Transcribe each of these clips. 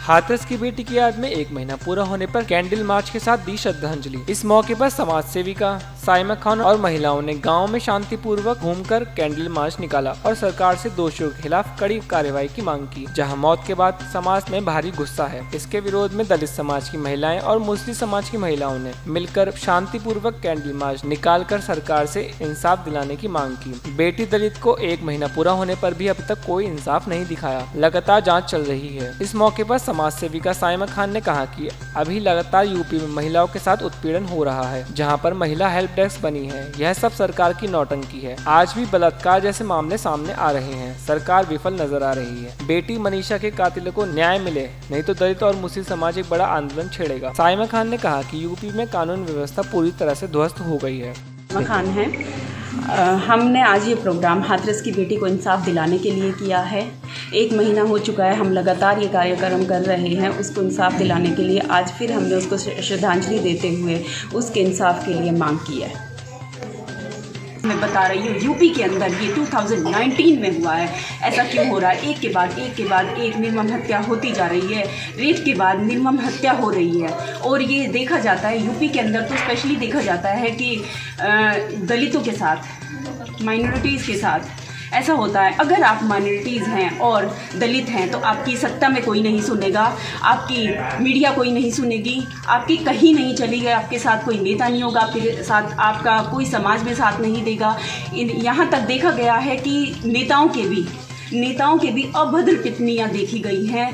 हाथरस की बेटी की याद में 1 महीना पूरा होने पर कैंडल मार्च के साथ दी श्रद्धांजलि। इस मौके पर समाज सेविका साइमा खान और महिलाओं ने गांव में शांतिपूर्वक घूमकर कैंडल मार्च निकाला और सरकार से दोषियों के खिलाफ कड़ी कार्रवाई की मांग की। जहां मौत के बाद समाज में भारी गुस्सा है। इसके विरोध में दलित समाज की महिलाएं और मुस्लिम समाज की महिलाओं ने मिलकर शांतिपूर्वक कैंडल मार्च निकालकर सरकार से इंसाफ दिलाने की मांग की। बेटी दलित को 1 महीना पूरा होने पर भी अभी तक कोई इंसाफ नहीं दिखाया। लगातार जाँच चल रही है। इस मौके पर समाज सेविका साइमा खान ने कहा कि अभी लगातार यूपी में महिलाओं के साथ उत्पीड़न हो रहा है, जहां पर महिला हेल्प डेस्क बनी है। यह सब सरकार की नौटंकी है। आज भी बलात्कार जैसे मामले सामने आ रहे हैं। सरकार विफल नजर आ रही है। बेटी मनीषा के कातिलों को न्याय मिले, नहीं तो दलित और मुस्लिम समाज एक बड़ा आंदोलन छेड़ेगा। साइमा खान ने कहा कि यूपी में कानून व्यवस्था पूरी तरह से ध्वस्त हो गई है। खान है। हमने आज ये प्रोग्राम हाथरस की बेटी को इंसाफ दिलाने के लिए किया है। 1 महीना हो चुका है, हम लगातार ये कार्यक्रम कर रहे हैं। उसको इंसाफ दिलाने के लिए आज फिर हमने उसको श्रद्धांजलि देते हुए उसके इंसाफ के लिए मांग की है। मैं बता रही हूँ, यूपी के अंदर ये 2019 में हुआ है। ऐसा क्यों हो रहा है? एक के बाद एक निर्मम हत्या होती जा रही है। रेप के बाद निर्मम हत्या हो रही है। और ये देखा जाता है यूपी के अंदर, तो स्पेशली देखा जाता है कि दलितों के साथ, माइनॉरिटीज़ के साथ ऐसा होता है। अगर आप माइनॉरिटीज़ हैं और दलित हैं तो आपकी सत्ता में कोई नहीं सुनेगा, आपकी मीडिया कोई नहीं सुनेगी, आपकी कहीं नहीं चलेगी, आपके साथ कोई नेता नहीं होगा, आपके साथ आपका कोई समाज में साथ नहीं देगा। यहाँ तक देखा गया है कि नेताओं के भी अभद्र टिप्पणियाँ देखी गई हैं।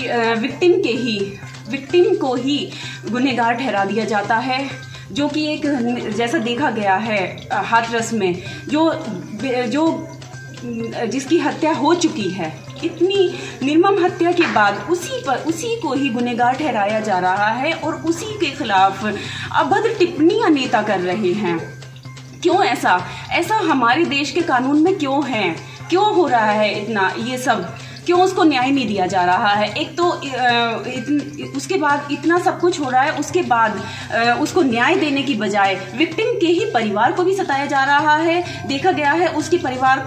विक्टिम को ही गुनहगार ठहरा दिया जाता है, जो कि एक जैसा देखा गया है हाथरस में, जो जिसकी हत्या हो चुकी है। इतनी निर्मम हत्या के बाद उसी को ही गुनहगार ठहराया जा रहा है और उसी के खिलाफ अभद्र टिप्पणियां नेता कर रहे हैं। क्यों ऐसा हमारे देश के कानून में क्यों है? क्यों हो रहा है इतना ये सब? क्यों उसको न्याय नहीं दिया जा रहा है? एक तो उसके बाद इतना सब कुछ हो रहा है, उसके बाद उसको न्याय देने की बजाय विक्टिम के ही परिवार को भी सताया जा रहा है। देखा गया है उसके परिवार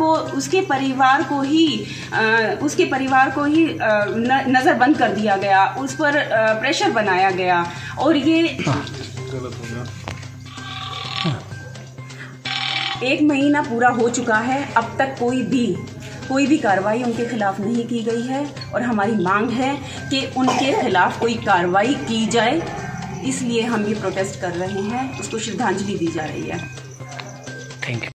को ही नज़रबंद कर दिया गया, उस पर प्रेशर बनाया गया। और ये गलत हो गया। 1 महीना पूरा हो चुका है, अब तक कोई भी कार्रवाई उनके खिलाफ नहीं की गई है। और हमारी मांग है कि उनके खिलाफ कोई कार्रवाई की जाए। इसलिए हम ये प्रोटेस्ट कर रहे हैं, उसको श्रद्धांजलि दी जा रही है। Thank you.